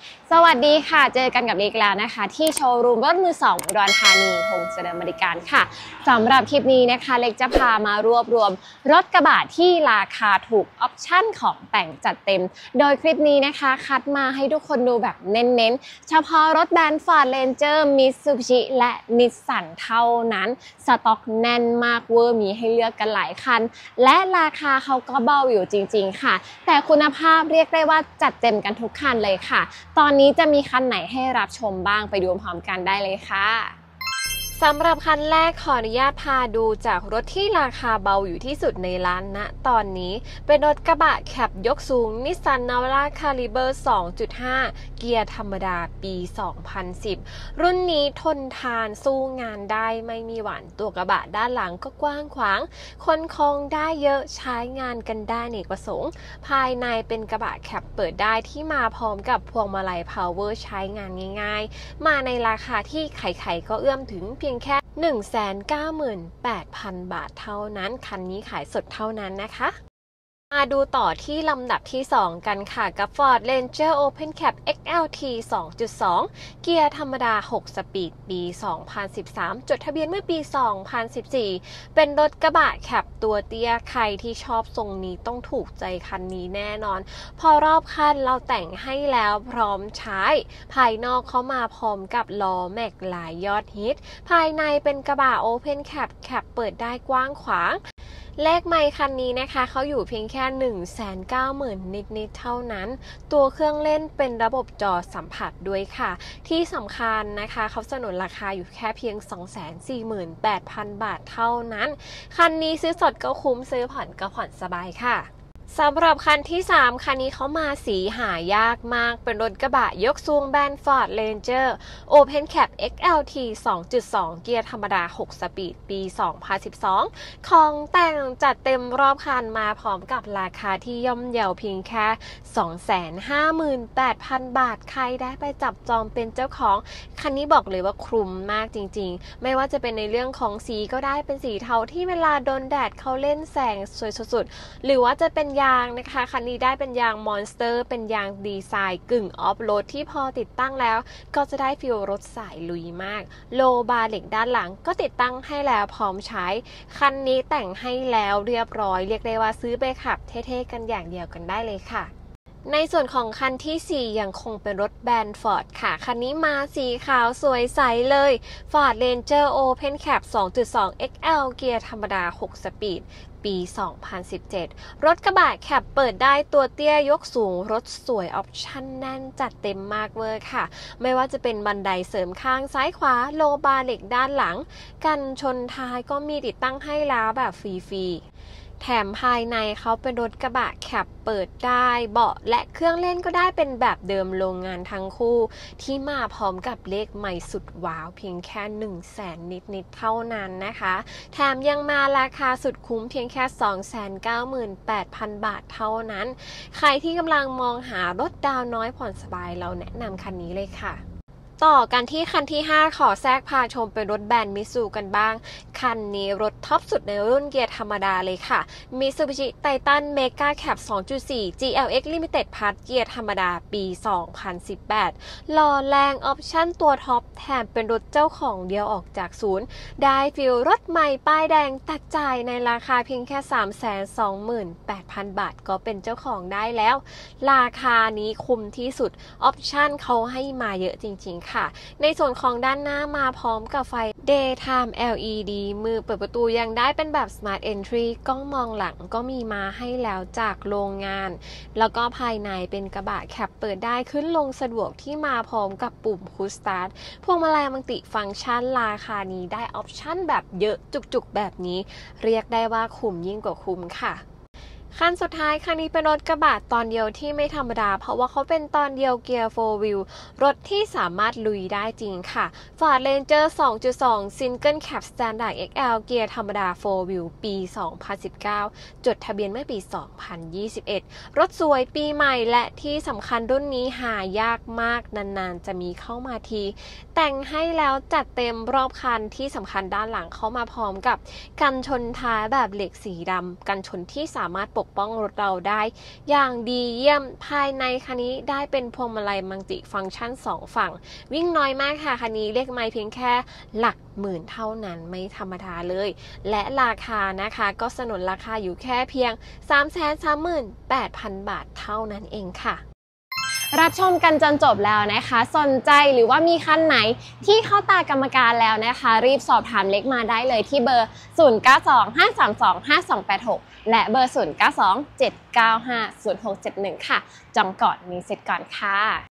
สวัสดีค่ะเจอกันกับเล็กแล้วนะคะที่โชว์รูมรถมือสองอุดรธานีโฮมเจริญบริการค่ะสำหรับคลิปนี้นะคะเล็กจะพามารวบรวมรถกระบะที่ราคาถูกออปชั่นของแต่งจัดเต็มโดยคลิปนี้นะคะคัดมาให้ทุกคนดูแบบเน้นๆเฉพาะรถแบรนด์ Ford Ranger Mitsubishi และ Nissan เท่านั้นสต็อกแน่นมากเวอร์มีให้เลือกกันหลายคันและราคาเขาก็เบาอยู่จริงๆค่ะแต่คุณภาพเรียกได้ว่าจัดเต็มกันทุกคันเลยค่ะตอนนี้จะมีคันไหนให้รับชมบ้างไปดูพร้อมกันได้เลยค่ะสำหรับคันแรกขออนุญาตพาดูจากรถที่ราคาเบาอยู่ที่สุดในร้านณตอนนี้เป็นรถกระบะแคปยกสูง Nissan Navara Caliber 2.5 เกียร์ธรรมดาปี 2010 รุ่นนี้ทนทานสู้งานได้ไม่มีหวั่นตัวกระบะด้านหลังก็กว้างขวางคนคงได้เยอะใช้งานกันได้เนกประสงค์ภายในเป็นกระบะแคปเปิดได้ที่มาพร้อมกับพวงมาลัย Power ใช้งานง่ายๆมาในราคาที่ใครๆก็เอื้อมถึงเพียงแค่ 198,000 บาทเท่านั้นคันนี้ขายสดเท่านั้นนะคะมาดูต่อที่ลำดับที่ 2 กันค่ะกับ Ford Ranger Open Cab XLT 2.2 เกียร์ธรรมดา 6 สปีด ปี 2013 จดทะเบียนเมื่อปี 2014 เป็นรถกระบะแคปตัวเตี้ยใครที่ชอบทรงนี้ต้องถูกใจคันนี้แน่นอนพอรอบคันเราแต่งให้แล้วพร้อมใช้ภายนอกเขามาพร้อมกับล้อแม็กหลายยอดฮิตภายในเป็นกระบะ Open Cab แคปเปิดได้กว้างขวางเลขไมค์คันนี้นะคะเขาอยู่เพียงแค่ 190,000 นิดๆเท่านั้นตัวเครื่องเล่นเป็นระบบจอสัมผัสด้วยค่ะที่สำคัญนะคะเขาสนุนราคาอยู่แค่เพียง 248,000 บาทเท่านั้นคันนี้ซื้อสดก็คุ้มซื้อผ่อนก็ผ่อนสบายค่ะสำหรับคันที่ 3 คันนี้เขามาสีหายากมากเป็นรถกระบะยกสูงแบรนด์ Ford Ranger Open Cab XLT 2.2 เกียร์ธรรมดา 6 สปีด ปี 2012 ของแต่งจัดเต็มรอบคันมาพร้อมกับราคาที่ย่อมเยาเพียงแค่ 258,000 บาทใครได้ไปจับจองเป็นเจ้าของคันนี้บอกเลยว่าคุ้มมากจริงๆไม่ว่าจะเป็นในเรื่องของสีก็ได้เป็นสีเทาที่เวลาโดนแดดเขาเล่นแสงสวยสุดๆหรือว่าจะเป็นยางนะคะคันนี้ได้เป็นยางมอนสเตอร์เป็นยางดีไซน์กึ่งออฟโรดที่พอติดตั้งแล้วก็จะได้ฟีลรถสายลุยมากโลบาร์เหล็กด้านหลังก็ติดตั้งให้แล้วพร้อมใช้คันนี้แต่งให้แล้วเรียบร้อยเรียกได้ว่าซื้อไปขับเท่ๆกันอย่างเดียวกันได้เลยค่ะในส่วนของคันที่ 4 ยังคงเป็นรถแบรนด์ Ford ค่ะคันนี้มาสีขาวสวยใสเลย Ford Ranger Open Cab 2.2 XL เกียร์ธรรมดา 6 สปีดปี 2017 รถกระบะแคปเปิดได้ตัวเตี้ยยกสูงรถสวยออปชั่นแน่นจัดเต็มมากเวอร์ค่ะไม่ว่าจะเป็นบันไดเสริมข้างซ้ายขวาโลบาร์เหล็กด้านหลังกันชนท้ายก็มีติดตั้งให้แล้วแบบฟรีแถมภายในเขาเป็นรถกระบะแคปเปิดได้เบาะและเครื่องเล่นก็ได้เป็นแบบเดิมโรงงานทั้งคู่ที่มาพร้อมกับเลขใหม่สุดว้าวเพียงแค่ 100,000 นิดๆเท่านั้นนะคะแถมยังมาราคาสุดคุ้มเพียงแค่ 298,000 บาทเท่านั้นใครที่กำลังมองหารถดาวน้อยผ่อนสบายเราแนะนำคันนี้เลยค่ะต่อกันที่คันที่ 5 ขอแทรกพาชมเป็นรถแบรนด์มิตซูกันบ้างคันนี้รถท็อปสุดในรุ่นเกียร์ธรรมดาเลยค่ะ Mitsubishi Titan Mega Cab 2.4 GLX Limited Plus เกียร์ธรรมดาปี 2018 หล่อแรงออปชั่นตัวท็อปแถมเป็นรถเจ้าของเดียวออกจากศูนย์ได้ฟีลรถใหม่ป้ายแดงตัดจ่ายในราคาเพียงแค่ 328,000 บาทก็เป็นเจ้าของได้แล้วราคานี้คุ้มที่สุดออปชั่นเขาให้มาเยอะจริงๆในส่วนของด้านหน้ามาพร้อมกับไฟ Daytime LED มือเปิดประตูยังได้เป็นแบบ Smart Entry กล้องมองหลังก็มีมาให้แล้วจากโรงงานแล้วก็ภายในเป็นกระบะแคปเปิดได้ขึ้นลงสะดวกที่มาพร้อมกับปุ่ม Push Start พวงมาลัยมัลติฟังก์ชันราคานี้ได้ออปชั่นแบบเยอะจุกๆแบบนี้เรียกได้ว่าคุ้มยิ่งกว่าคุ้มค่ะคันสุดท้ายคันนี้เป็นรถกระบะตอนเดียวที่ไม่ธรรมดาเพราะว่าเขาเป็นตอนเดียวเกียร์ 4 Wheel รถที่สามารถลุยได้จริงค่ะ Ford Ranger 2.2 Single Cab Standard XL เกียร์ธรรมดา 4 Wheel ปี 2019 จดทะเบียนเมื่อปี 2021 รถสวยปีใหม่และที่สำคัญรุ่นนี้หายากมากนานๆจะมีเข้ามาทีแต่งให้แล้วจัดเต็มรอบคันที่สำคัญด้านหลังเข้ามาพร้อมกับกันชนท้ายแบบเหล็กสีดำกันชนที่สามารถปกกป้องรถเราได้อย่างดีเยี่ยมภายในคันนี้ได้เป็นพวงมาลัยมัลติฟังก์ชัน2ฝั่งวิ่งน้อยมากค่ะคันนี้เลขไมล์เพียงแค่หลักหมื่นเท่านั้นไม่ธรรมดาเลยและราคานะคะก็สนุนราคาอยู่แค่เพียง 338,000 บาทเท่านั้นเองค่ะรับชมกันจนจบแล้วนะคะสนใจหรือว่ามีคันไหนที่เข้าตากรรมการแล้วนะคะรีบสอบถามเล็กมาได้เลยที่เบอร์ 0925325286 และเบอร์ 0927950671 ค่ะจองก่อนมีสิทธิ์ก่อนค่ะ